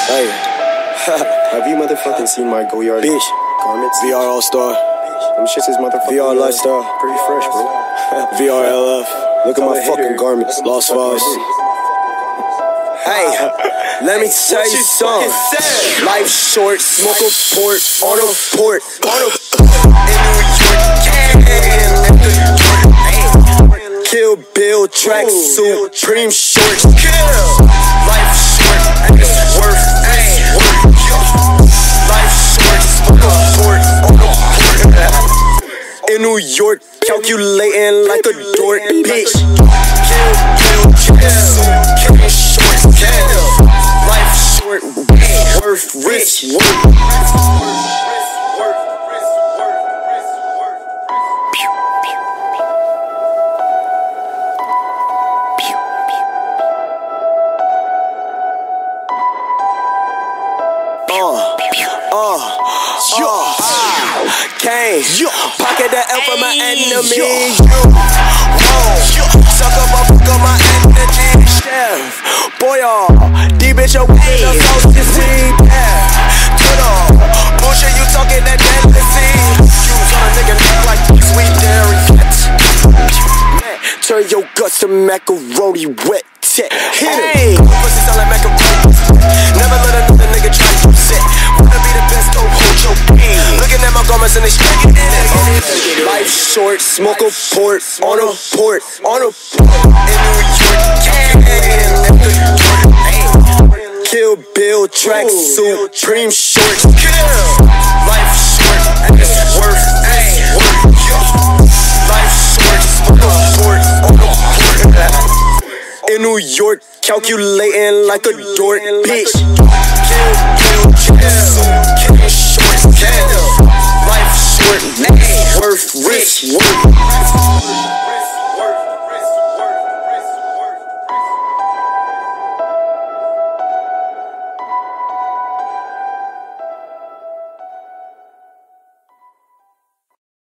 Hey, have you motherfucking seen my Goyard bitch garments? VR All-Star. Them shits is motherfucking VR Lifestyle. Pretty fresh, bro. VR LF. Look at my fucking garments. Lost Files. Hey, let me tell you something. Life short, smoke a port on a port. Kill Bill, track suit, Supreme shorts. Life short, worth work. Life short, smoke a port on a port. In New York, calculating like a dork, bitch. Kill Bill, track suit, Supreme shorts. Life short, worth rich. Came, pocket the L for my enemy. Suck up, I fuck up my energy. Chef, boy, D bitch, your way the most is weed. Good all, bullshit, you talking that jealousy. Use on a nigga like sweet dairy. Turn your guts to macaroni wet. Hit it. Pussy sound like macaroni. Never let another nigga try to sit. Wanna be the best, go hold your pain. Looking at my garments and they shaking it. Life short, smoke a port on a port. In New York, Kill Bill, track suit, Supreme shorts. Life short, worth work. Life short, smoke a port on a port. In New York, calculating like a dork, bitch. Kill Bill,